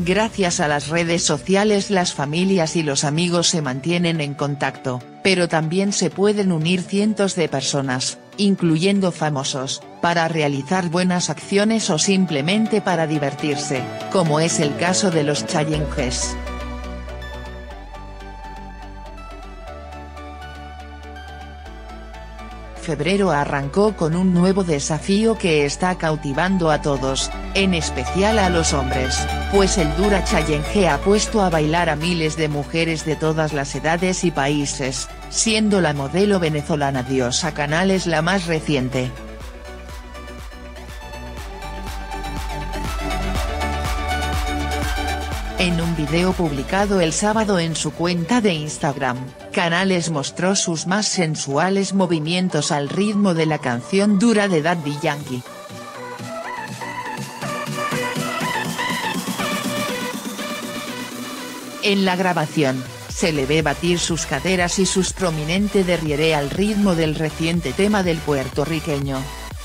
Gracias a las redes sociales las familias y los amigos se mantienen en contacto, pero también se pueden unir cientos de personas, incluyendo famosos, para realizar buenas acciones o simplemente para divertirse, como es el caso de los challenges. Febrero arrancó con un nuevo desafío que está cautivando a todos, en especial a los hombres, pues el Dura Challenge ha puesto a bailar a miles de mujeres de todas las edades y países, siendo la modelo venezolana Diosa Canales la más reciente. En un video publicado el sábado en su cuenta de Instagram, Canales mostró sus más sensuales movimientos al ritmo de la canción Dura de Daddy Yankee. En la grabación, se le ve batir sus caderas y sus prominente derriere al ritmo del reciente tema del puertorriqueño.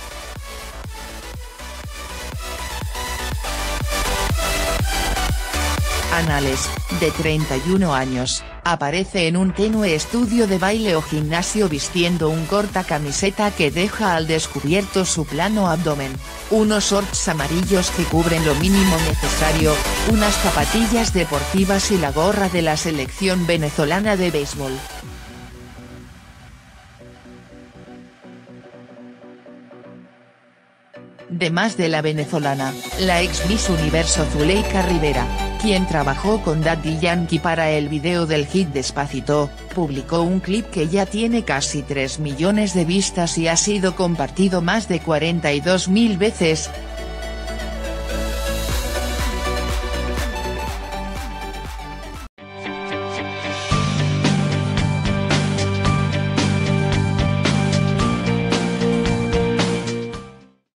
Canales, de 31 años, aparece en un tenue estudio de baile o gimnasio vistiendo un corta camiseta que deja al descubierto su plano abdomen, unos shorts amarillos que cubren lo mínimo necesario, unas zapatillas deportivas y la gorra de la selección venezolana de béisbol. Además de la venezolana, la ex Miss Universo Zuleika Rivera, quien trabajó con Daddy Yankee para el video del hit Despacito, publicó un clip que ya tiene casi 3 millones de vistas y ha sido compartido más de 42.000 veces,